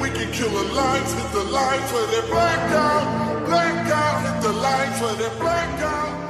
we can kill the lights, hit the lights where they black out, hit the lights where they black out.